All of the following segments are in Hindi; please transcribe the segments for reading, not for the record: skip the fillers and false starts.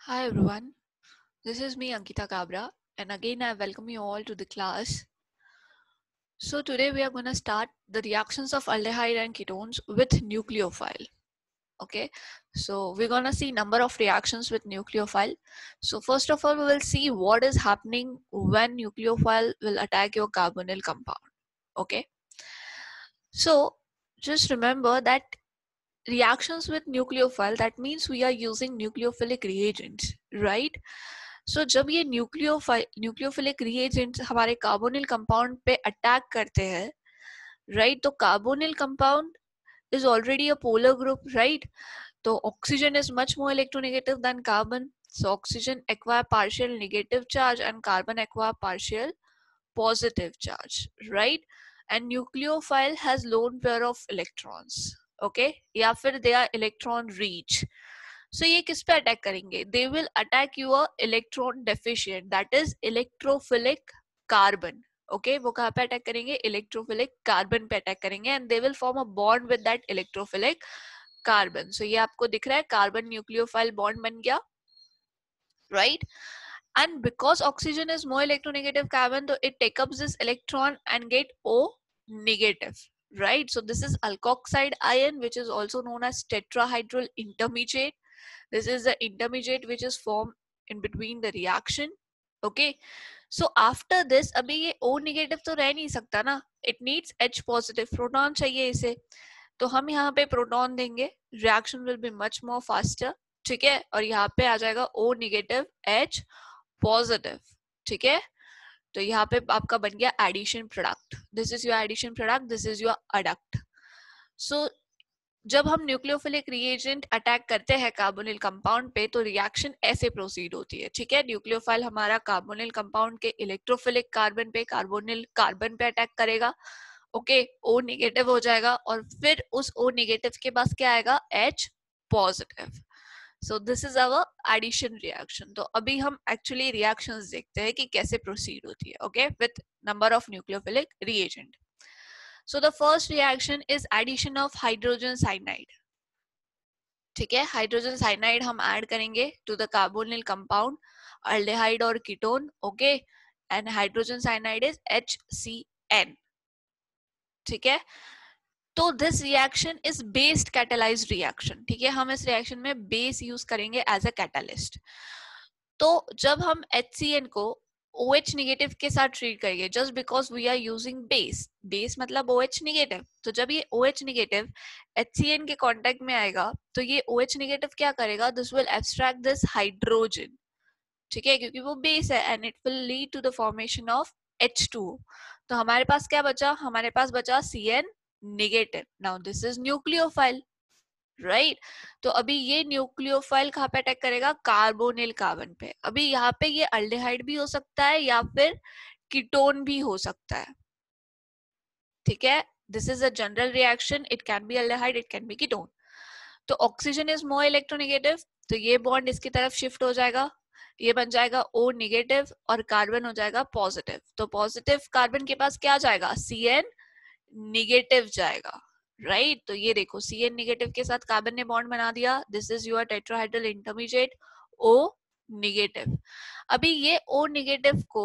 Hi everyone, this is me Ankita Kabra, and again I welcome you all to the class. So today we are going to start the reactions of aldehyde and ketones with nucleophile. Okay, so we're going to see number of reactions with nucleophile. So first of all we will see what is happening when nucleophile will attack your carbonyl compound. Okay, so just remember that reactions with nucleophile, that means we are using nucleophilic reagents, right? So जब ये न्यूक्लियोफिलिक रिएजेंट्स हमारे कार्बोनिल कंपाउंड पे अटैक करते हैं, राइट? तो carbonyl compound is already a polar group, right? So oxygen is much more electronegative than carbon, so oxygen acquire partial negative charge and carbon acquire partial positive charge, right? And nucleophile has lone pair of electrons, okay? या फिर they are electron rich. So ये किस पे अटैक करेंगे? They will attack your electron deficient, that is electrophilic carbon. Okay, वो कहाँ पे अटैक करेंगे? इलेक्ट्रोफिलिक कार्बन पे अटैक करेंगे and they will form a bond with that electrophilic carbon. So ये आपको दिख रहा है, कार्बन न्यूक्लियोफाइल बॉन्ड बन गया, right? And because oxygen is more electronegative carbon, so it takes up this electron and get O negative, right? So this is alkoxide ion, which is also known as tetrahedral intermediate. This is the intermediate which is formed in between the reaction. Okay, so after this अभी ये O negative तो रह नहीं सकता ना, it needs H positive proton चाहिए इसे, तो हम यहाँ पे प्रोटॉन देंगे, reaction will be much more faster, ठीक है? और यहाँ पे आ जाएगा O नेगेटिव H पॉजिटिव, ठीक है? तो यहाँ पे आपका बन गया addition product. This is your addition product, this is your adduct. So जब हम न्यूक्लियोफिलिक रिएजेंट अटैक करते हैं कार्बोनिल कंपाउंड पे, तो रिएक्शन ऐसे प्रोसीड होती है, ठीक है? न्यूक्लियोफाइल हमारा कार्बोनिल कंपाउंड के इलेक्ट्रोफिलिक कार्बन पे, कार्बोनिल कार्बन पे अटैक करेगा, ओके? ओ नेगेटिव हो जाएगा और फिर उस ओ नेगेटिव के पास क्या आएगा? H positive. So this is our addition reaction. तो अभी हम एक्चुअली रिएक्शंस देखते हैं कि कैसे प्रोसीड होती है, okay, with number of nucleophilic reagent. So the first reaction is addition of hydrogen cyanide. ठीक है, हाइड्रोजन साइनाइड हम ऐड करेंगे to the carbonyl compound aldehyde और ketone, okay? And hydrogen cyanide is HCN, ठीक है? तो this reaction is based catalysed reaction, ठीक है? हम इस रिएक्शन में बेस यूज करेंगे एज अ कैटालिस्ट. तो जब हम HCN को OH नेगेटिव के साथ ट्रीट करेंगे, just because we are using base, base मतलब OH नेगेटिव, तो जब ये OH नेगेटिव HCN के कांटेक्ट में आएगा, तो ये OH नेगेटिव क्या करेगा? This will abstract this hydrogen, ठीक है? क्योंकि वो बेस है and it will lead to the formation of H2O. तो हमारे पास क्या बचा? हमारे पास बचा CN negative. Now this is nucleophile, right? तो अभी ये न्यूक्लियोफाइल कहाँ पे अटैक करेगा? कार्बोनिल कार्बन पे. अभी यहाँ पे ये अल्डेहाइड भी हो सकता है या फिर कीटोन भी हो सकता है, ठीक है? This is a general reaction, it can be aldehyde, it can be ketone. तो ऑक्सीजन इज मोर इलेक्ट्रोनेगेटिव, तो ये बॉन्ड इसकी तरफ शिफ्ट हो जाएगा, ये बन जाएगा O नेगेटिव और कार्बन हो जाएगा पॉजिटिव. तो पॉजिटिव कार्बन के पास क्या जाएगा? CN नेगेटिव जाएगा, राइट? तो ये देखो, CN नेगेटिव के साथ कार्बन ने बॉन्ड बना दिया. This is your tetrahedral intermediate O negative. अभी ये O नेगेटिव को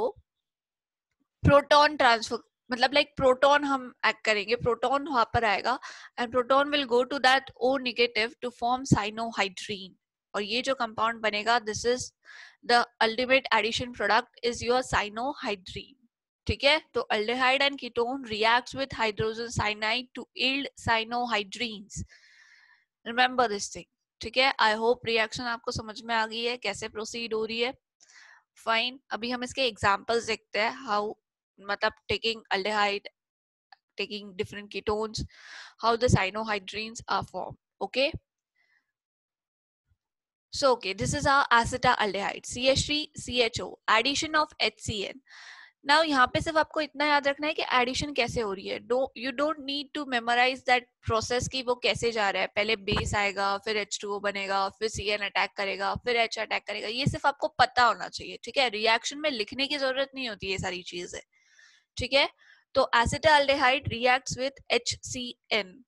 प्रोटॉन ट्रांसफर, मतलब लाइक प्रोटॉन हम एक्ट करेंगे, प्रोटॉन वहां पर आएगा and proton will go to that O negative to form cyanohydrin. और ये जो कंपाउंड बनेगा, this is the ultimate addition product, is your cyanohydrin, ठीक है? तो aldehyde and ketone reacts with hydrogen cyanide to yield cyanohydrins. Remember this thing, ठीक है? आई होप रिएक्शन आपको समझ में आ गई है, कैसे प्रोसीड हो रही है. फाइन, अभी हम इसके एग्जांपल्स देखते हैं, हाउ मतलब taking aldehyde, taking different ketones, how the cyanohydrines are formed, okay? So okay, this is our acetaldehyde, CH3CHO, addition of HCN. Now यहाँ पे सिर्फ आपको इतना याद रखना है कि एडिशन कैसे हो रही है. You don't need to memorize that process कि वो कैसे जा रहा है. पहले बेस आएगा, फिर H2O बनेगा, फिर CN अटैक करेगा, फिर H अटैक करेगा. ये सिर्फ आपको पता होना चाहिए, ठीक है? रिएक्शन में लिखने की जरूरत नहीं होती ये सारी चीजें, ठीक है? तो acetaldehyde reacts with HCN.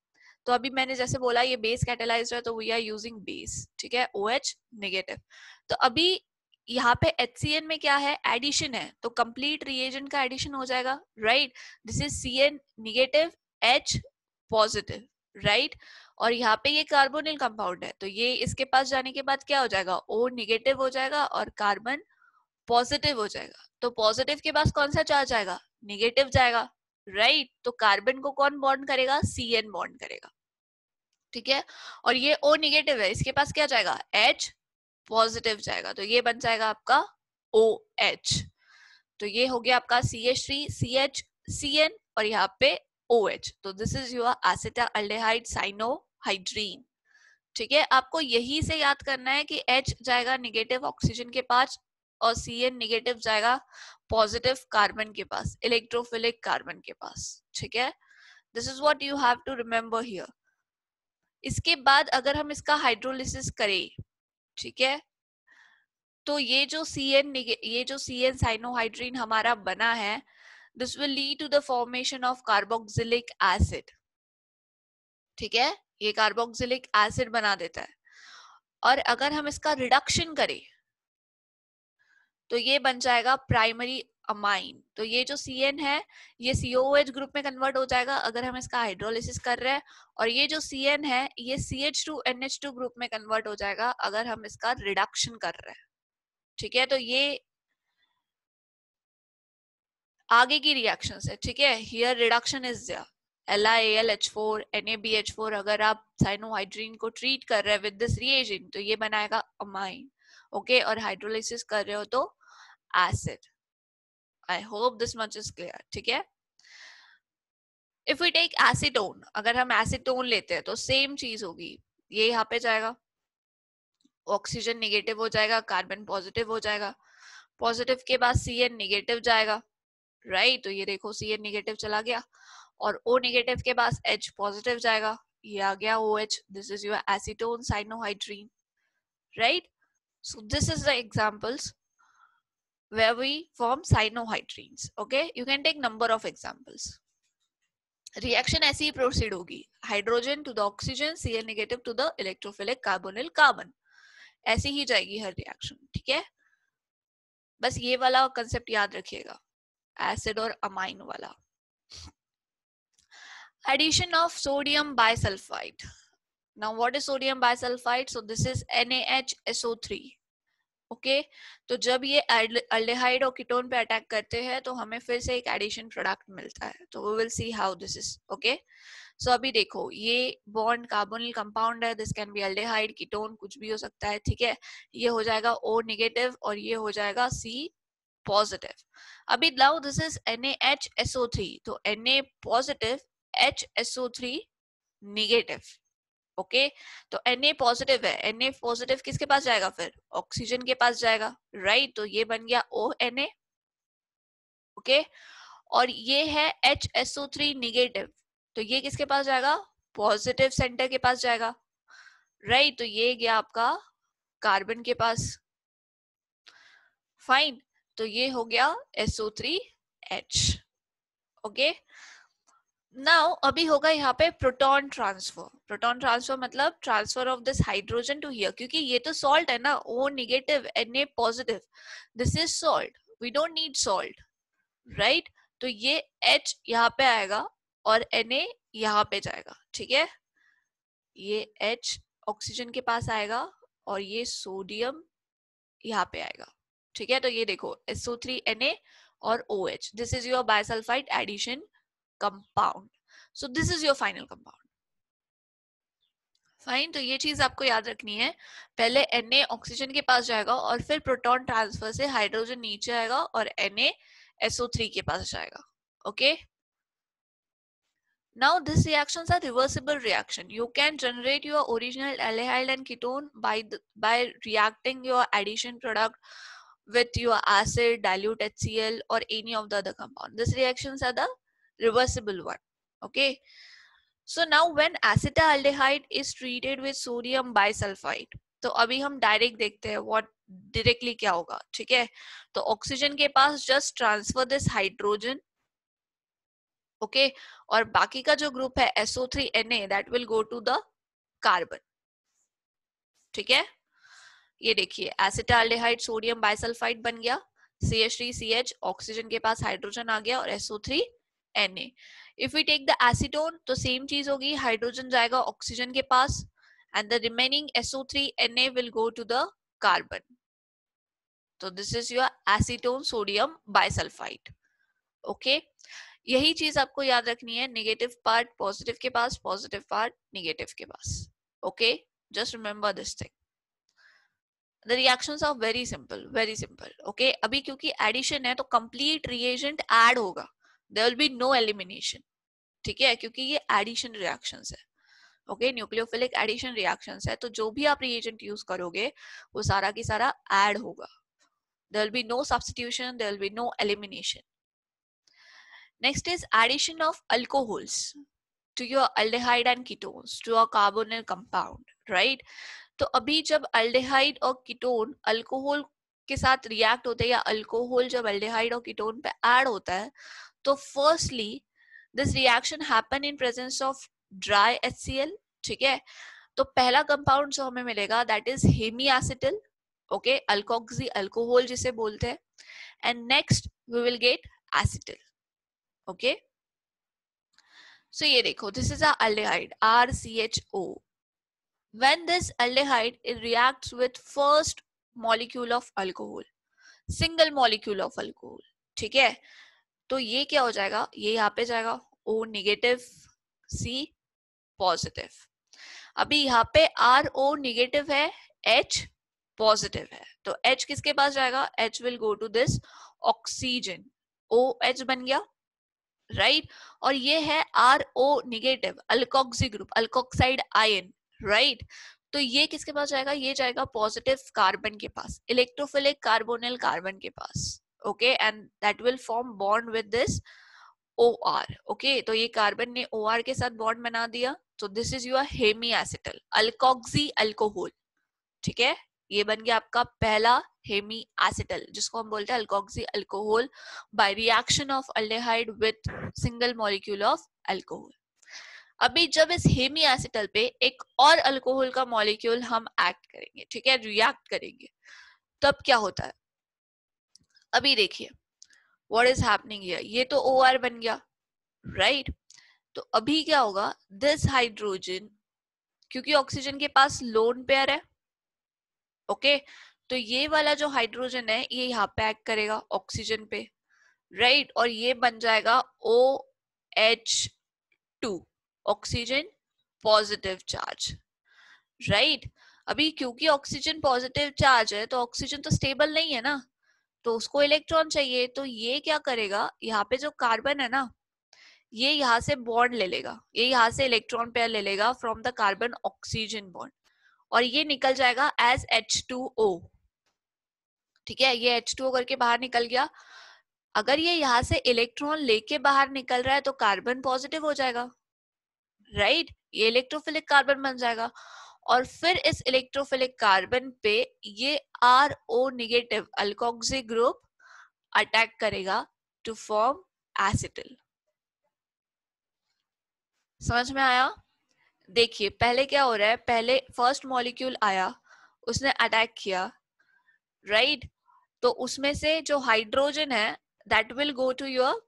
तो अभी मैंने जैसे बोला ये बेस कैटेलाइज्ड है तो वी आर यूजिंग बेस, ठीक है, OH नेगेटिव। तो अभी यहाँ पे HCN में क्या है, एडिशन है, तो कंप्लीट रिएजेंट का एडिशन हो जाएगा, right. This is CN negative H positive, right. और यहाँ पे ये कार्बोनिल कंपाउंड है, तो ये इसके पास जाने के बाद क्या हो जाएगा, O नेगेटिव हो जाएगा और कार्बन पॉजिटिव हो जाएगा। तो पॉजिटिव के पास कौन सा चार्ज आएगा, नेगेटिव जाएगा, राइट। तो कार्बन को कौन बॉन्ड करेगा, CN बॉन्ड करेगा, ठीक है। और ये O नेगेटिव है, इसके पास क्या जाएगा, H पॉजिटिव जाएगा, तो ये बन जाएगा आपका OH। तो ये हो गया आपका CH3 CH CN और यहाँ पे OH। तो this is your acetaldehyde cyanohydrin, ठीक है। आपको यही से याद करना है कि H जाएगा नेगेटिव ऑक्सीजन के पास और CN नेगेटिव जाएगा पॉजिटिव कार्बन के पास, इलेक्ट्रोफिलिक कार्बन के पास, ठीक है। This is what you have to remember here. इसके बाद अगर हम इसका हाइड्रोलिसिस करें, ठीक है, तो ये जो CN साइनोहाइड्रीन हमारा बना है, this will lead to the formation of carboxylic acid, ठीक है, ये कार्बोक्सिलिक एसिड बना देता है। और अगर हम इसका रिडक्शन करें तो ये बन जाएगा प्राइमरी अमाइन। तो ये जो CN है ये COOH ग्रुप में कन्वर्ट हो जाएगा अगर हम इसका हाइड्रोलिसिस कर रहे हैं, और ये जो CN है ये CH2NH2 ग्रुप में कन्वर्ट हो जाएगा अगर हम इसका रिडक्शन कर रहे हैं, ठीक है। तो ये आगे की रिएक्शंस है, ठीक है। Here reduction is there, LiAlH4 NaBH4। अगर आप साइनोहाइड्रीन को ट्रीट कर रहे हैं विद दिस रिएजेंट तो ये बनाएगा अमाइन, ओके। और हाइड्रोलिसिस कर रहे हो तो acid. I hope this much is clear, ठीक है। इफ वी टेक एसीटोन, अगर हम एसीटोन लेते हैं तो सेम चीज होगी, ये यहाँ पे जाएगा, ऑक्सीजन नेगेटिव हो जाएगा, कार्बन पॉजिटिव हो जाएगा, पॉजिटिव के बाद CN नेगेटिव जाएगा, राइट। तो ये देखो CN नेगेटिव चला गया और O नेगेटिव के पास H पॉजिटिव जाएगा, ये आ गया OH। This is your acetone cyanohydrin, right. So this is the examples where we form cyanohydrines, okay. You can take number of examples. Reaction ऐसी ही प्रोसीड होगी, hydrogen to the oxygen, Cl negative to the electrophilic carbonyl carbon, ऐसी ही जाएगी हर रिएक्शन, ठीक है। बस ये वाला कंसेप्ट याद रखिएगा, एसिड और अमाइन वाला। Addition of sodium bisulphite. Now what is sodium bisulphite, so this is NaHSO3, okay. तो जब ये अल्डेहाइड और कीटोन पे अटैक करते हैं तो हमें फिर से एक एडिशन प्रोडक्ट मिलता है, तो we will see how this is, okay. So अभी देखो ये बॉन्ड कार्बोनिल कंपाउंड है, this can be aldehyde ketone कुछ भी हो सकता है, ठीक है। ये हो जाएगा O नेगेटिव और ये हो जाएगा C पॉजिटिव। अभी नाउ दिस इज NaHSO3, तो Na positive HSO3 negative, okay. तो Na पॉजिटिव है, Na पॉजिटिव किसके पास जाएगा, फिर ऑक्सीजन के पास जाएगा, राइट। तो ये बन गया ONa, ओके। और ये है HSO3 नेगेटिव, तो ये किसके पास जाएगा, पॉजिटिव सेंटर के पास जाएगा, राइट। तो ये गया आपका कार्बन के पास, फाइन। तो ये हो गया SO3H, ओके। नाउ अभी होगा यहाँ पे प्रोटॉन ट्रांसफर। प्रोटॉन ट्रांसफर मतलब transfer of this hydrogen to here, क्योंकि ये तो सॉल्ट है ना, O negative Na positive, this is salt, we don't need salt, right. तो ये H यहाँ पे आएगा और Na यहाँ पे जाएगा, ठीक है। ये H ऑक्सीजन के पास आएगा और ये सोडियम यहाँ पे आएगा, ठीक है। तो ये देखो SO3Na और OH, this is your bisulphite addition compound. So this is your final compound, fine. तो ये चीज आपको याद रखनी है, पहले Na ऑक्सीजन के पास जाएगा और फिर प्रोटॉन ट्रांसफर से हाइड्रोजन नीचे आएगा और Na SO3 के पास जाएगा, okay. Now these reactions are reversible reaction. You can generate your original aldehyde and ketone by reacting your addition product with your acid, dilute HCl or any of the other compound. These reactions are the reversible one, okay. So now when acetaldehyde is treated with sodium bisulfite, तो अभी हम डायरेक्ट देखते हैं what डायरेक्टली क्या होगा, ठीक है। तो ऑक्सीजन के पास just transfer this hydrogen okay और बाकी का जो ग्रुप है SO3Na that will go to the carbon. ठीक है, ये देखिए एसिटाल्डिहाइड सोडियम बाइसल्फाइड बन गया, CH3CH ऑक्सीजन के पास हाइड्रोजन आ गया और SO3Na. If we take the acetone तो सेम चीज होगी, हाइड्रोजन जाएगा ऑक्सीजन के पास and the remaining SO3Na will go to the carbon. So this is your acetone sodium bisulfite. Okay, यही चीज आपको याद रखनी है, नेगेटिव पार्ट पॉजिटिव के पास, पॉजिटिव पार्ट नेगेटिव के पास. Okay, just remember this thing. The reactions are very simple, very simple. Okay, अभी क्योंकि एडिशन है तो कंप्लीट रिएजेंट ऐड होगा, there will be no elimination. ठीक है, क्योंकि ये एडिशन रिएक्शंस है. ओके, न्यूक्लियोफिलिक एडिशन रिएक्शंस है, तो जो भी आप रिएजेंट यूज करोगे वो सारा की सारा ऐड होगा. There will be no substitution, there will be no elimination. Next is addition of alcohols to your aldehyde and ketones to a carbonyl compound, right? तो अभी जब अल्डेहाइड और कीटोन अल्कोहल के साथ रिएक्ट होते हैं या अल्कोहल जब अल्डेहाइड और कीटोन पे ऐड होता है तो firstly this reaction happen in presence of dry HCl. ठीक है, तो पहला कंपाउंड जो हमें मिलेगा that is hemiacetal. Okay, alkoxy alcohol जिसे बोलते हैं. And next we will get acetal. Okay, so ये देखो this is a aldehyde RCHO. When this aldehyde it reacts with first molecule of alcohol, single molecule of alcohol. ठीक है, तो ये क्या हो जाएगा, ये यहाँ पे जाएगा O नेगेटिव C पॉजिटिव. अभी यहाँ पे RO नेगेटिव है, H पॉजिटिव है, तो H किसके पास जाएगा, H will go to this oxygen, OH बन गया, राइट. और ये है RO negative alkoxy group, alkoxide ion, right. तो ये किसके पास जाएगा, ये जाएगा पॉजिटिव कार्बन के पास, इलेक्ट्रोफिलिक कार्बोनिल कार्बन के पास. Okay, and that will form bond with this OR. Okay, तो ये कार्बन ने OR के साथ बॉन्ड बना दिया, तो this is your hemiacetal alkoxy alcohol. ठीक है, ये बन गया आपका पहला हेमीएसिटिल जिसको हम बोलते हैं alkoxy alcohol by reaction of aldehyde with single molecule of alcohol. अभी जब इस हेमीएसिटिल पे एक और अल्कोहल का मॉलिक्यूल हम एक्ट करेंगे, ठीक है, रिएक्ट करेंगे, तब क्या होता है. अभी देखिए व्हाट इज हैपनिंग हियर, ये तो OR बन गया, राइट. तो अभी क्या होगा, दिस हाइड्रोजन क्योंकि ऑक्सीजन के पास लोन पेयर है, ओके, तो ये वाला जो हाइड्रोजन है ये यहाँ पे एक्ट करेगा ऑक्सीजन पे, राइट, और ये बन जाएगा OH2 oxygen positive charge, right. अभी क्योंकि ऑक्सीजन पॉजिटिव चार्ज है तो ऑक्सीजन तो स्टेबल नहीं है ना, तो उसको इलेक्ट्रॉन चाहिए, तो ये क्या करेगा, यहाँ पे जो कार्बन है ना ये यहाँ से बॉन्ड ले लेगा, ये यहाँ से इलेक्ट्रॉन पेयर ले लेगा from the carbon oxygen bond, और ये निकल जाएगा एज H2O. ठीक है, ये H2O करके बाहर निकल गया. अगर ये यहाँ से इलेक्ट्रॉन लेके बाहर निकल रहा है तो कार्बन पॉजिटिव हो जाएगा, राइट, ये इलेक्ट्रोफिलिक कार्बन बन जाएगा, और फिर इस इलेक्ट्रोफिलिक कार्बन पे ये RO negative alkoxy group attack करेगा टू फॉर्म एसिटिल. समझ में आया. देखिए पहले क्या हो रहा है, पहले फर्स्ट मॉलिक्यूल आया, उसने अटैक किया, राइट, तो उसमें से जो हाइड्रोजन है that will go to your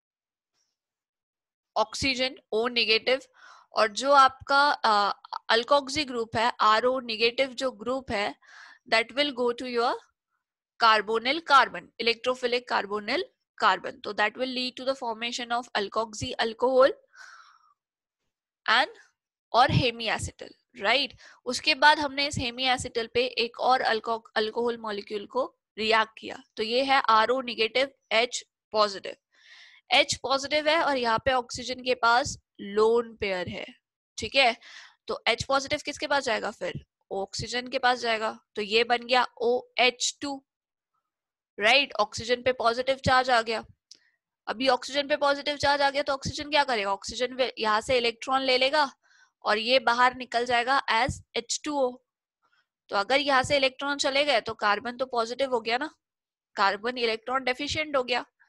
oxygen O negative, और जो आपका अल्कोक्सी ग्रुप है RO नेगेटिव जो ग्रुप है that will go to your carbonyl carbon, electrophilic carbonyl carbon, तो that will lead to the formation of alkoxy alcohol and और हेमीएसिटिल, राइट. उसके बाद हमने इस हेमीएसिटिल पे एक और अल्कोहल मॉलिक्यूल को रिएक्ट किया, तो ये है RO negative H positive. H positive है और यहाँ पे ऑक्सीजन के पास लोन पेयर है, ठीक है, तो H पॉजिटिव किसके पास जाएगा, फिर ऑक्सीजन के पास जाएगा, तो ये बन गया OH2, राइट. ऑक्सीजन पे पॉजिटिव चार्ज आ गया. अभी ऑक्सीजन पे पॉजिटिव चार्ज आ गया तो ऑक्सीजन क्या करेगा, ऑक्सीजन यहाँ से इलेक्ट्रॉन ले लेगा और ये बाहर निकल जाएगा एज H2O. तो अगर यहाँ से इलेक्ट्रॉन चले गए तो कार्बन तो पॉजिटिव हो गया ना, कार्बन इलेक्ट्रॉन डेफिशिएंट हो गया.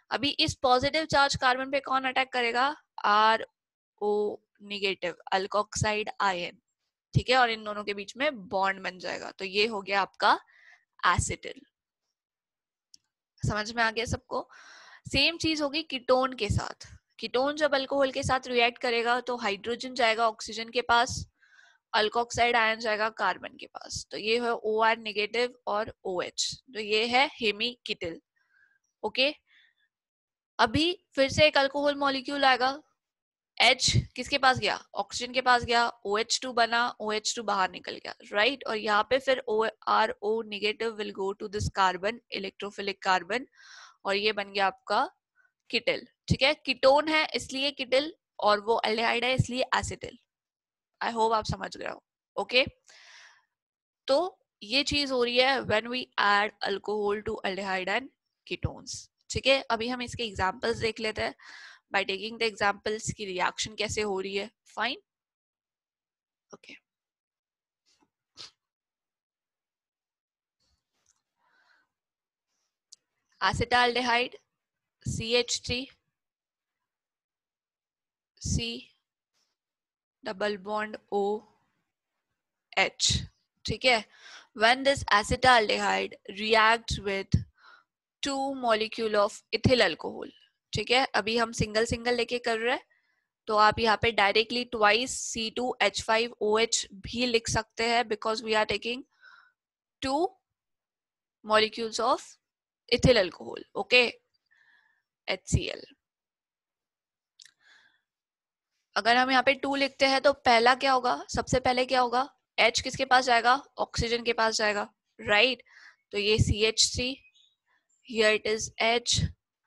अभी इस पॉजिटिव चार्ज कार्बन पे कौन अटैक करेगा? RO नेगेटिव अल्कोक्साइड आयन, ठीक है, और इन दोनों के बीच में बॉन्ड बन जाएगा, तो ये हो गया आपका एसिटिल। समझ में आ गया सबको? सेम चीज होगी कीटोन के साथ। कीटोन जब अल्कोहल के साथ रिएक्ट करेगा तो हाइड्रोजन जाएगा ऑक्सीजन के पास, अल्कोक्साइड आयन जाएगा कार्बन के पास, तो ये है OR नेगेटिव और OH, तो ये है हेमीकीटल। ओके, अभी फिर से एक अल्कोहल मॉलिक्यूल आएगा, H किसके पास गया? ऑक्सीजन के पास गया, OH2 बना, OH2 बाहर निकल गया, राइट, और यहाँ पे फिर RO negative will go to this carbon, electrophilic carbon, और ये बन गया आपका कीटल। ठीक है, कीटोन है इसलिए कीटल, और वो एल्डिहाइड है इसलिए एसिटिल। आई होप आप समझ गए हो। ओके, तो ये चीज हो रही है when we add alcohol to aldehyde and ketones. ठीक है, अभी हम इसके एग्जांपल्स देख लेते हैं बाय टेकिंग द एग्जांपल्स की रिएक्शन कैसे हो रही है। Fine, okay, acetaldehyde CH3 C double bond OH। ठीक है, when this acetaldehyde reacts with 2 molecule of ethyl alcohol, ठीक है, अभी हम सिंगल सिंगल लेके कर रहे हैं, तो आप यहाँ पे डायरेक्टली ट्वाइस C2H5OH भी लिख सकते हैं, because we are taking 2 molecules of ethyl alcohol, okay, HCl। अगर हम यहाँ पे 2 लिखते हैं तो पहला क्या होगा? सबसे पहले क्या होगा? H किसके पास जाएगा? ऑक्सीजन के पास जाएगा, राइट, तो ये CH3, here it is H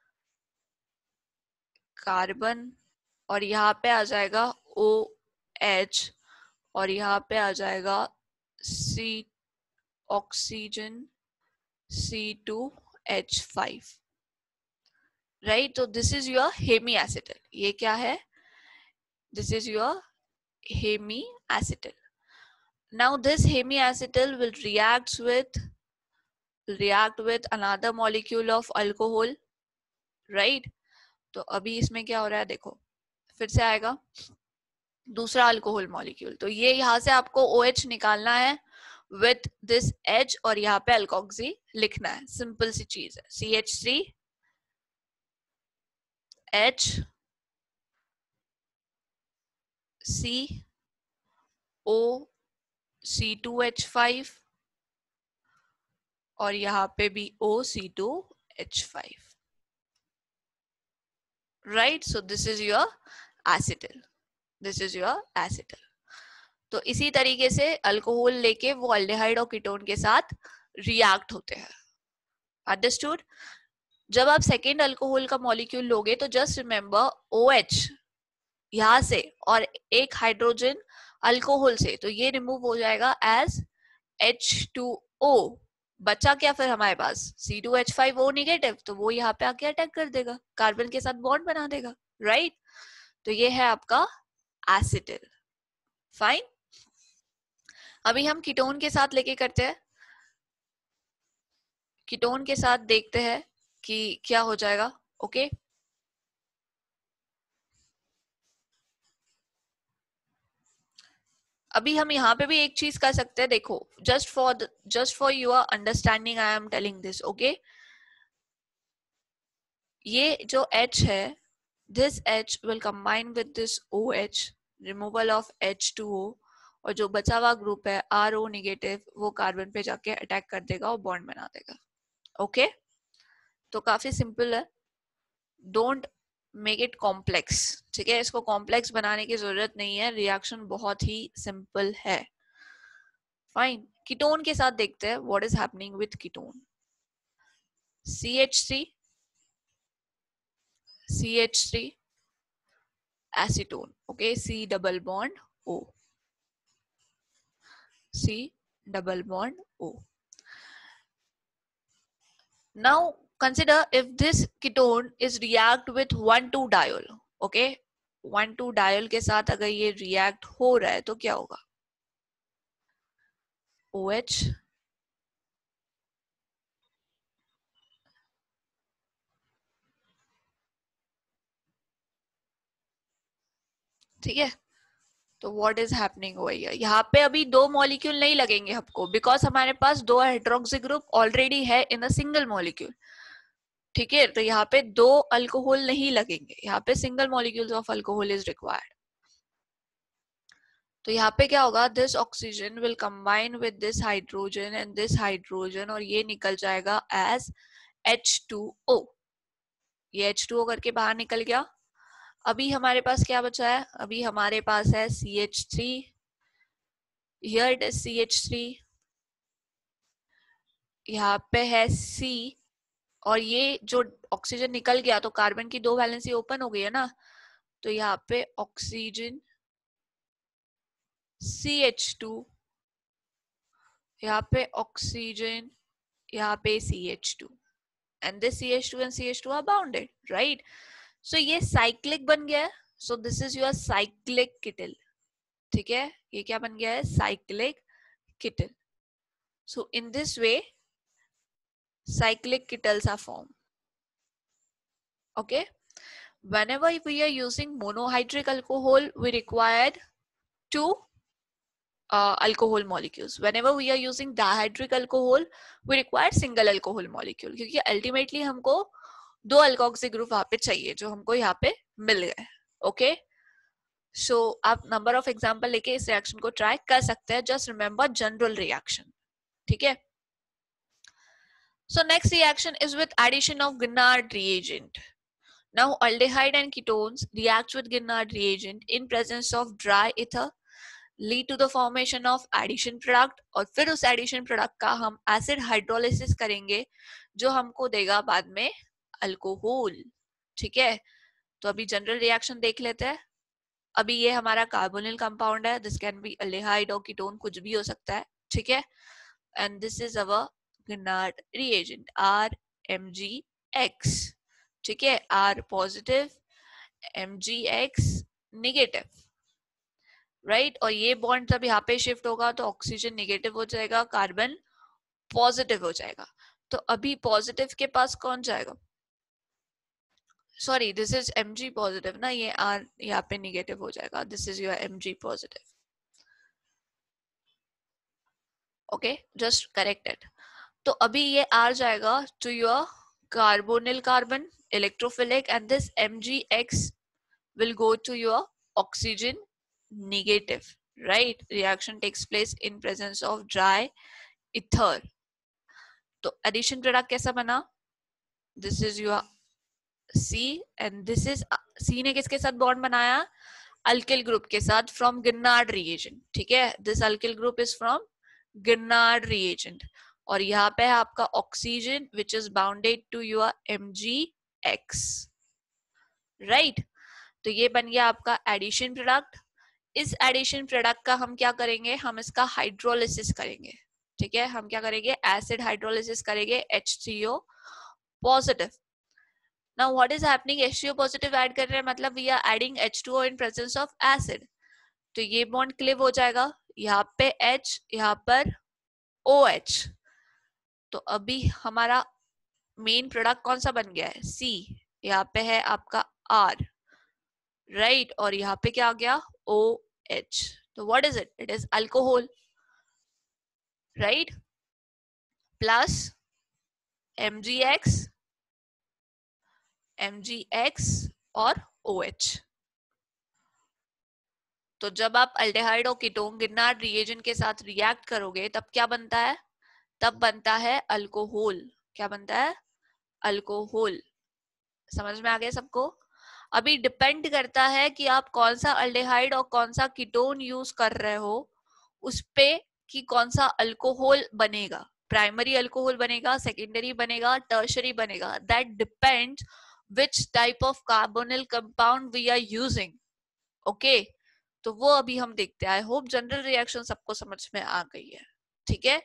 carbon, और यहाँ पे आ जाएगा OH, और यहाँ पे आ जाएगा C ऑक्सीजन C2H5, राइट, तो this is your hemiacetal. ये क्या है? This is your hemiacetal. Now this hemiacetal will react with another molecule of alcohol, right, तो अभी इसमें क्या हो रहा है देखो, फिर से आएगा दूसरा अल्कोहल मॉलिक्यूल, तो ये यहाँ से आपको OH निकालना है विथ दिस H, और यहाँ पे अल्कोक्सी लिखना है, सिंपल सी चीज है, CH3 H C O C2H5, और यहाँ पे भी OC2H5, right, so this is your acetal, this is your acetal. तो इसी तरीके से अल्कोहल लेके वो अल्डिहाइड और कीटोन के साथ रिएक्ट होते हैं। अंडरस्टूड? जब आप सेकेंड अल्कोहल का मॉलिक्यूल लोगे तो जस्ट रिमेंबर OH यहां से और एक हाइड्रोजन अल्कोहल से, तो ये रिमूव हो जाएगा एज H2O, बचा क्या फिर हमारे पास? C2H5O नेगेटिव, तो वो यहाँ पे आके अटैक कर देगा, कार्बन के साथ बॉन्ड बना देगा, राइट, तो ये है आपका एसिटिल। फाइन, अभी हम कीटोन के साथ लेके करते हैं, कीटोन के साथ देखते हैं कि क्या हो जाएगा। ओके, अभी हम यहाँ पे भी एक चीज कर सकते हैं, देखो, just for your understanding I am telling this, okay, ये जो H है, this H will combine with this OH, removal of H2O, और जो बचा हुआ ग्रुप है RO नेगेटिव, वो कार्बन पे जाके अटैक कर देगा और बॉन्ड बना देगा। ओके, तो काफी सिंपल है, डोंट मेक इट कॉम्प्लेक्स, ठीक है, इसको कॉम्प्लेक्स बनाने की जरूरत नहीं है, रिएक्शन बहुत ही सिंपल है। फाइन, कीटोन के साथ देखते हैं what is happening with ketone. CH3 CH3 acetone, okay, C double bond O, C double bond O. Now consider if this ketone is react with 1,2-diol, okay, 1,2-diol के साथ अगर ये react हो रहा है तो क्या होगा? OH ठीक है, तो what is happening over here, यहाँ पे अभी दो मॉलिक्यूल नहीं लगेंगे हमको, बिकॉज हमारे पास दो हाइड्रोक्सी ग्रुप ऑलरेडी है इन अ सिंगल मॉलिक्यूल. ठीक है, तो यहाँ पे दो अल्कोहल नहीं लगेंगे, यहाँ पे single molecules of alcohol is required. तो यहाँ पे क्या होगा, this oxygen will combine with this hydrogen and this hydrogen, और ये निकल जाएगा एज H2O. ये H2O करके बाहर निकल गया. अभी हमारे पास क्या बचा है, अभी हमारे पास है CH3. Here it is CH3. यहाँ पे है C, और ये जो ऑक्सीजन निकल गया तो कार्बन की दो वैलेंसी ओपन हो गई है ना, तो यहाँ पे ऑक्सीजन CH2, यहाँ पे ऑक्सीजन, यहाँ पे CH2, and this CH2 and CH2 are bounded, right? So ये cyclic बन गया है. So this is your cyclic kettle. ठीक है, ये क्या बन गया है, cyclic kettle. So in this way cyclic kettles are formed. Okay, whenever we are using monohydric alcohol we required two alcohol molecules. Whenever we are using dihydric alcohol we require single alcohol molecule, क्योंकि ultimately हमको दो अल्कोक्सी ग्रुप वहां पे चाहिए जो हमको यहाँ पे मिल गए. ओके, सो आप नंबर ऑफ एग्जांपल लेके इस रिएक्शन को ट्राई कर सकते हैं. Just remember general reaction. ठीक है, so next reaction is with addition of Grignard reagent. Now aldehyde and ketones react with Grignard reagent in presence of dry ether, lead to the formation of addition product, और फिर उस addition product का हम acid hydrolysis करेंगे जो हमको देगा बाद में अल्कोहल. ठीक है, तो अभी जनरल रिएक्शन देख लेते हैं. अभी ये हमारा कार्बोनिल कंपाउंड है, दिस कैन बी एल्डिहाइड और कीटोन, कुछ भी हो सकता है. ठीक है, and this is our Grignard reagent RMgX. ठीक है, R positive, MgX negative, right. और ये बॉन्ड जब यहाँ पे शिफ्ट होगा तो ऑक्सीजन नेगेटिव हो जाएगा, कार्बन पॉजिटिव हो जाएगा. तो अभी पॉजिटिव के पास कौन जाएगा, sorry this is Mg positive ना, ये R यहाँ पे नेगेटिव हो जाएगा, this is your Mg positive. Okay, just correct it. तो अभी ये R जाएगा to your carbonyl carbon electrophilic, and this MgX will go to your oxygen negative, right? Reaction takes place in presence of dry ether. तो addition product कैसा बना, this is your C and this is C ने किसके साथ बॉन्ड बनाया, अल्किल ग्रुप के साथ from Grignard reagent. ठीक है, this alkyl group is from Grignard reagent, और यहाँ पे है आपका oxygen which is bounded to your MgX, right? तो ये बन गया आपका एडिशन प्रोडक्ट. इस एडिशन प्रोडक्ट का हम क्या करेंगे, हम इसका हाइड्रोलिसिस करेंगे. ठीक है, हम क्या करेंगे, एसिड हाइड्रोलिसिस करेंगे H3O positive. Now what is happening, H3O positive add कर रहे हैं मतलब we are adding H2O in presence of acid. तो ये बॉन्ड क्लिव हो जाएगा, यहाँ पे H, यहाँ पर OH. तो अभी हमारा मेन प्रोडक्ट कौन सा बन गया है, C. यहाँ पे है आपका R, राइट, और यहाँ पे क्या आ गया, OH. तो what is it, it is alcohol, right, plus MgX और OH. तो जब आप अल्डेहाइड और कीटोन Grignard रिएजेंट के साथ रिएक्ट करोगे तब क्या बनता है, तब बनता है अल्कोहल. क्या बनता है, अल्कोहल. समझ में आ गया सबको. अभी डिपेंड करता है कि आप कौन सा अल्डेहाइड और कौन सा कीटोन यूज कर रहे हो उस पे कि कौन सा अल्कोहल बनेगा. प्राइमरी अल्कोहल बनेगा, सेकेंडरी बनेगा, टर्शरी बनेगा. That depends which type of carbonyl compound we are using. Okay, तो वो अभी हम देखते हैं. आई होप जनरल रिएक्शन सबको समझ में आ गई है. ठीक है,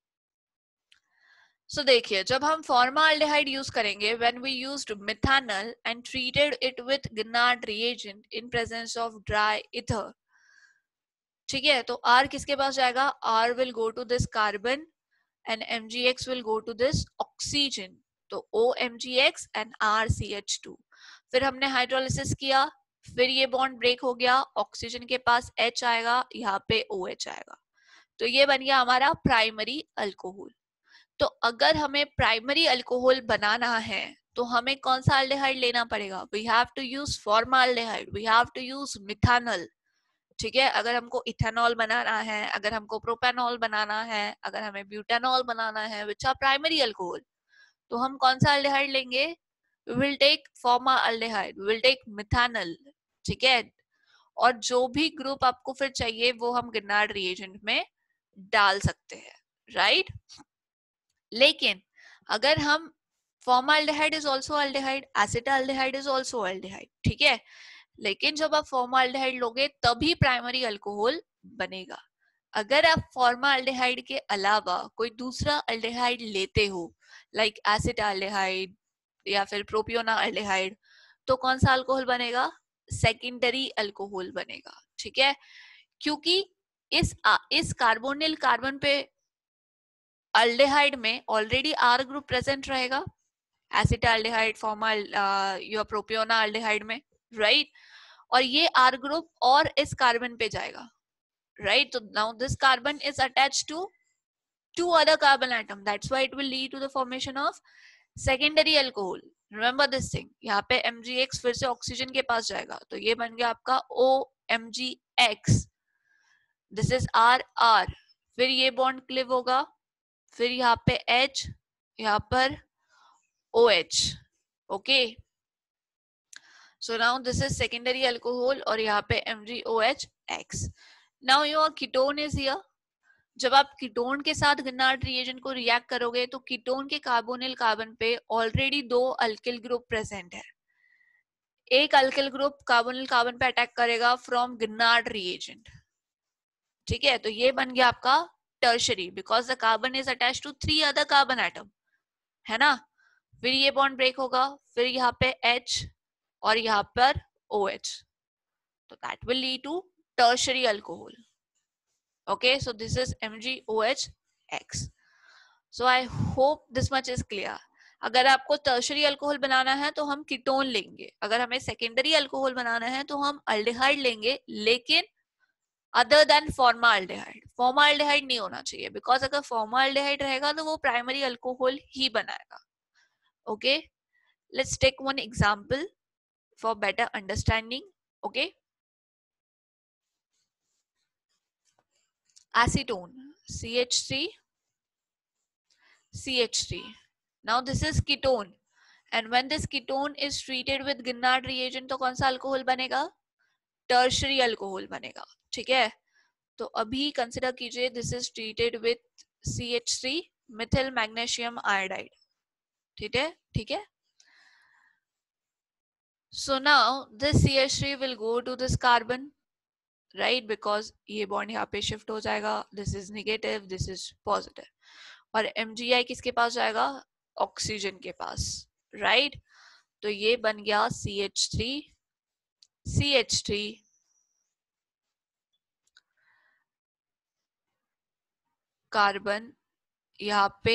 सो देखिए, जब हम फॉर्माल्डिहाइड यूज करेंगे, when we used methanal and treated it with Grignard reagent in presence of dry ether. ठीक है, तो R किसके पास जाएगा, R will go to this carbon and MgX will go to this oxygen. तो OMgX एंड RCH2. फिर हमने हाइड्रोलिसिस किया, फिर ये बॉन्ड ब्रेक हो गया, ऑक्सीजन के पास H आएगा, यहाँ पे OH आएगा, तो ये बन गया हमारा प्राइमरी अल्कोहल। तो अगर हमें प्राइमरी अल्कोहल बनाना है तो हमें कौन सा अल्डेहाइड लेना पड़ेगा? We have to use formaldehyde, we have to use methanal. ठीक है, अगर हमको इथेनॉल बनाना है, अगर हमको प्रोपेनॉल बनाना है, अगर हमें ब्यूटेनॉल बनाना है विच आर प्राइमरी अल्कोहल, तो हम कौन सा अल्डेहाइड लेंगे? We will take formaldehyde, we will take methanal. ठीक है, और जो भी ग्रुप आपको फिर चाहिए वो हम गिनार्ड रिएजेंट में डाल सकते हैं, राइट। लेकिन अगर हम formaldehyde is also aldehyde, acetaldehyde is also aldehyde, ठीक है, लेकिन जब आप फॉर्माल्डेहाइड लोगे तभी प्राइमरी अल्कोहल बनेगा। अगर आप फॉर्माल्डेहाइड के अलावा कोई दूसरा अल्डेहाइड लेते हो, लाइक एसिटाल्डेहाइड या फिर प्रोपियोना अल्डेहाइड, तो कौन सा अल्कोहल बनेगा? सेकेंडरी अल्कोहल बनेगा। ठीक है, क्योंकि इस कार्बोनिल कार्बन पे अल्डेहाइड में ऑलरेडी R ग्रुप प्रेजेंट रहेगा, एसिटाल्डेहाइड फॉर्मल या प्रोपियोना अल्डेहाइड में, राइट। और ये R ग्रुप और इस कार्बन पे जाएगा, राइट। तो now this carbon is attached to two other carbon atom, that's why it will lead to the formation of secondary alcohol. remember this thing, यहाँ पे MgX फिर से ऑक्सीजन के पास जाएगा, तो ये बन गया आपका OMgX, दिस इज RR, फिर ये बॉन्ड क्लिव होगा, फिर यहाँ पे H, यहाँ पर OH, okay. So now this is secondary alcohol और यहाँ पे MgOH-X. Now your ketone is here. जब आप कीटोन के साथ गिनार्ड रिएजेंट को रिएक्ट करोगे तो कीटोन के कार्बोनिल कार्बन पे ऑलरेडी 2 अल्किल ग्रुप प्रेजेंट है। एक अल्किल ग्रुप कार्बोनिल कार्बन पे अटैक करेगा फ्रॉम गिनार्ड रिएजेंट, ठीक है, तो ये बन गया आपका tertiary, because the carbon is attached to 3 other carbon atom, है ना। फिर ये बॉन्ड ब्रेक होगा, फिर यहाँ पे H और यहाँ पर OH, तो that will lead to tertiary alcohol. Okay, so this is MgOH-X. So I hope this much is clear. अगर आपको टर्शरी अल्कोहल बनाना है तो हम कीटोन लेंगे, अगर हमें सेकेंडरी अल्कोहल बनाना है तो हम अल्डेहाइड लेंगे, लेकिन अदर देन फॉर्माल्डेहाइड। फॉर्माल्डेहाइड नहीं होना चाहिए, बिकॉज अगर फॉर्माल्डेहाइड रहेगा तो वो प्राइमरी अल्कोहल ही बनाएगा। Okay, let's take one example for better understanding. Okay, acetone, CH3 CH3. Now this is ketone, and when this ketone is treated with Grignard reagent तो कौन सा अल्कोहल बनेगा? टर्शरी अल्कोहल बनेगा। ठीक है, तो अभी कंसिडर कीजिए, this is treated with CH3 methyl magnesium iodide, ठीक है, ठीक है। So now this CH3 will go to this carbon, right, because ये बॉन्ड यहाँ पे शिफ्ट हो जाएगा, this is negative, this is positive, और MgI किसके पास जाएगा? ऑक्सीजन के पास, राइट। तो ये बन गया CH3 CH3 कार्बन, यहाँ पे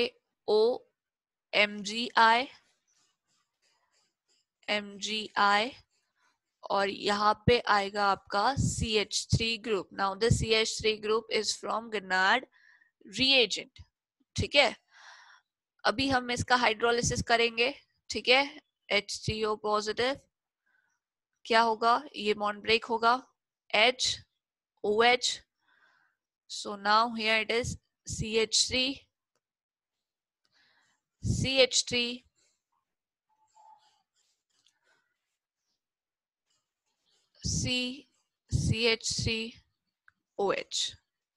OMgI MgI, और यहाँ पे आएगा आपका CH3 group. Now this CH3 group is from Grignard reagent, ठीक है। अभी हम इसका हाइड्रोलिसिस करेंगे, ठीक है, H3O पॉजिटिव, क्या होगा? ये बॉन्ड ब्रेक होगा, H OH, so now here it is CH3 CH3 C CH3 OH.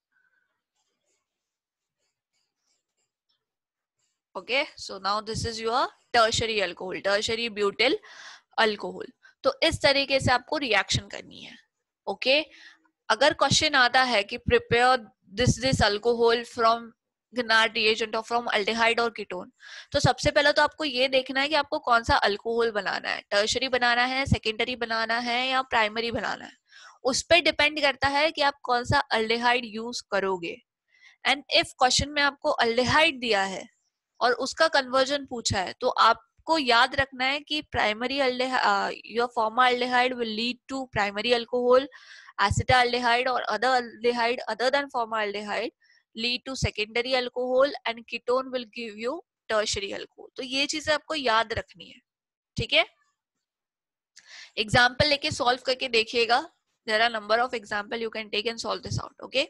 Okay, so now this is your tertiary alcohol, tertiary butyl alcohol. तो इस तरीके से आपको रिएक्शन करनी है। ओके, अगर क्वेश्चन आता है कि prepare this alcohol from Grignard reagent और फ्रॉम अल्डेहाइड और कीटोन, तो सबसे पहले तो आपको ये देखना है कि आपको कौन सा अल्कोहल बनाना है, टर्शरी बनाना है, सेकेंडरी बनाना है या प्राइमरी बनाना है। उस पर डिपेंड करता है कि आप कौन सा अल्डेहाइड यूज करोगे। एंड इफ क्वेश्चन में आपको अल्डेहाइड दिया है और उसका कन्वर्जन पूछा है, तो आप आपको याद रखना है कि primary your formaldehyde will lead to primary alcohol, acetaldehyde or other aldehyde other than formaldehyde lead to secondary alcohol and ketone will give you tertiary alcohol. तो ये चीजें आपको याद रखनी है, ठीक है. एग्जाम्पल लेके सॉल्व करके देखिएगा. There are number of example you can take and solve this out. Okay,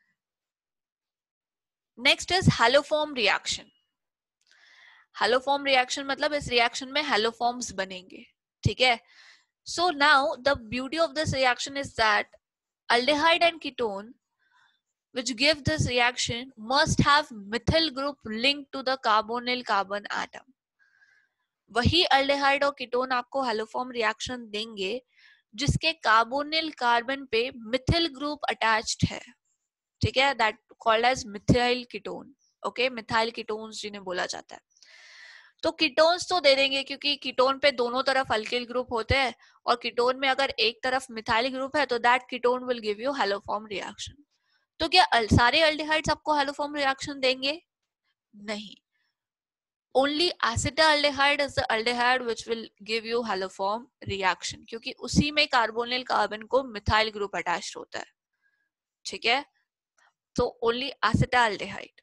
next is haloform reaction. Haloform reaction मतलब इस रिएक्शन में हैलोफॉर्म्स बनेंगे, ठीक है. So now the beauty of this reaction is that aldehyde and ketone which give this reaction must have methyl group linked to the carbonyl carbon atom. वही aldehyde और ketone आपको हैलोफॉर्म रिएक्शन देंगे जिसके कार्बोनिल कार्बन पे मिथिल ग्रुप अटैच्ड है, ठीक है. That called as methyl ketone. Okay, methyl ketones जिन्हें बोला जाता है. तो कीटोन्स तो दे देंगे क्योंकि कीटोन पे दोनों तरफ अल्किल ग्रुप होते हैं और कीटोन में अगर एक तरफ मिथाइल ग्रुप है तो that ketone will give you haloform reaction. तो क्या सारे अल्डिहाइड्स आपको हैलोफॉर्म रिएक्शन देंगे? नहीं. Only acetaldehyde is the aldehyde which will give you haloform reaction क्योंकि उसी में कार्बोनिल कार्बन को मिथाइल ग्रुप अटैच्ड होता है, ठीक है. तो ओनली एसिटाल्डिहाइड.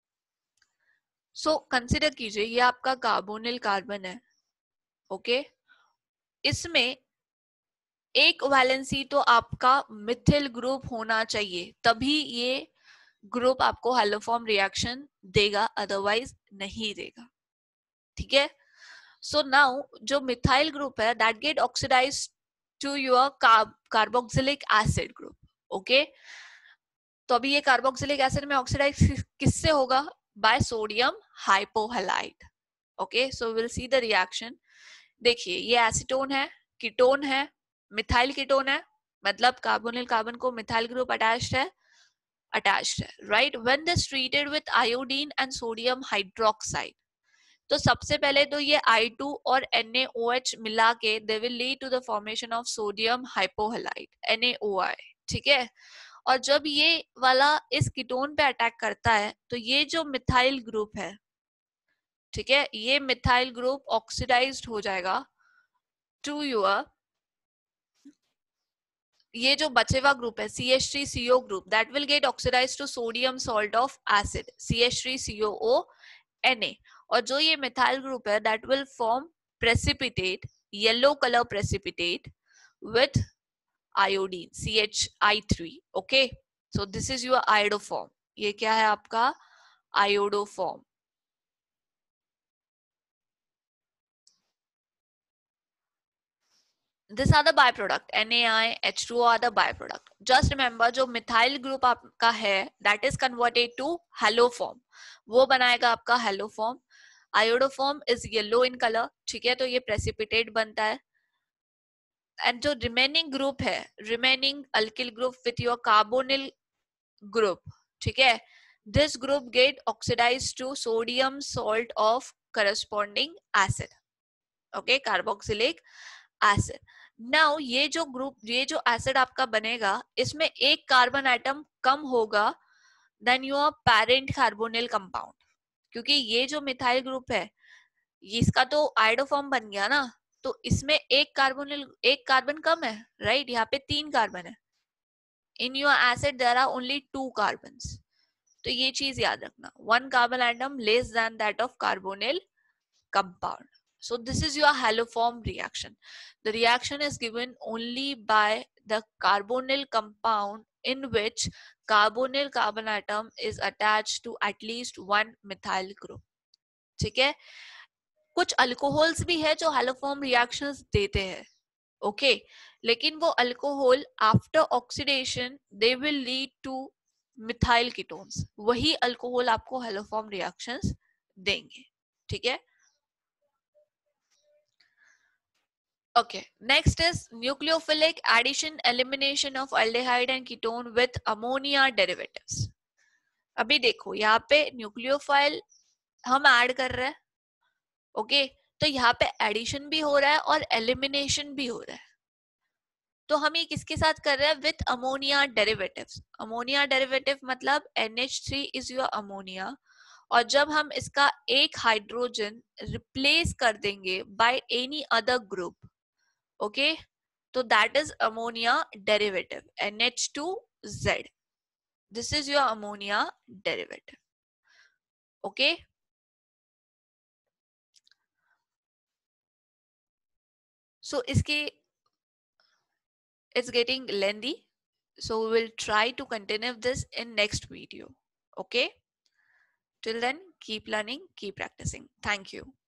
सो कंसिडर कीजिए ये आपका कार्बोनिल कार्बन है, ओके. इसमें एक वैलेंसी तो आपका मिथिल ग्रुप होना चाहिए तभी ये ग्रुप आपको हैलोफॉर्म रिएक्शन देगा, अदरवाइज नहीं देगा, ठीक है. सो नाउ जो मिथाइल ग्रुप है that get oxidized to your carboxylic acid group. Okay, तो अभी ये कार्बोक्सिलिक एसिड में ऑक्सीडाइज किससे होगा? By sodium hypohalide. Okay, so will see the reaction. देखिए ये एसीटोन है, कीटोन है, मिथाइल कीटोन है, मतलब कार्बोनिल कार्बन को मिथाइल ग्रुप अटैच्ड है, right. When this treated with iodine and sodium hydroxide, तो सबसे पहले तो ये I2 और NaOH मिला के they will lead to the formation of sodium hypohalide NaOI, ठीक है. और जब ये वाला इस कीटोन पे अटैक करता है तो ये जो मिथाइल ग्रुप है, ठीक है, ये मिथाइल ग्रुप ऑक्सीडाइज्ड हो जाएगा टू योर ये जो बचे हुआ ग्रुप है CH3CO group that will get oxidized to sodium salt of acid CH3COO Na. और जो ये मिथाइल ग्रुप है that will form precipitate, yellow colour precipitate with iodine CHI3. Okay, so this is your iodoform. ये क्या है आपका? Iodoform. These are the byproduct. NaI, H2O are the byproduct. Just remember जो मिथाइल ग्रुप आपका है that is converted to haloform. वो बनाएगा आपका haloform. Iodoform is yellow in color, ठीक है, तो ये precipitate बनता है. And जो remaining group है, remaining alkyl group with your carbonyl group, ठीक है, this group get oxidized to sodium salt of corresponding acid. Okay, carboxylic acid. Now ये जो ग्रुप, ये जो एसिड आपका बनेगा इसमें एक कार्बन एटम कम होगा then your parent carbonyl compound, क्योंकि ये जो मिथाइल ग्रुप है इसका तो आयोडोफॉर्म बन गया ना, तो इसमें एक कार्बन कम है, राइट. यहाँ पे 3 कार्बन है. In your acid there are only 2 carbons. तो ये चीज याद रखना, 1 carbon atom less than that of carbonyl compound. So this is your haloform reaction. The reaction is given only by the carbonyl compound in which carbonyl carbon atom is attached to at least 1 methyl group. ठीक है. कुछ अल्कोहल्स भी है जो haloform reactions देते हैं, ओके, लेकिन वो alcohol after oxidation they will lead to methyl ketones. वही अल्कोहल आपको haloform reactions देंगे, ठीक है. Okay, next is nucleophilic addition elimination of aldehyde and ketone with ammonia derivatives. अभी देखो यहाँ पे न्यूक्लियोफाइल हम ऐड कर रहे हैं, ओके, तो यहाँ पे एडिशन भी हो रहा है और एलिमिनेशन भी हो रहा है. तो हम ये किसके साथ कर रहे हैं? With ammonia derivatives. Ammonia derivative मतलब NH3 इज योर अमोनिया और जब हम इसका एक हाइड्रोजन रिप्लेस कर देंगे by any other group, okay, तो that is ammonia derivative NH2Z. This is your ammonia derivative. Okay, so इसके it's getting lengthy, so we will try to continue this in next video. Okay, till then keep learning, keep practicing. Thank you.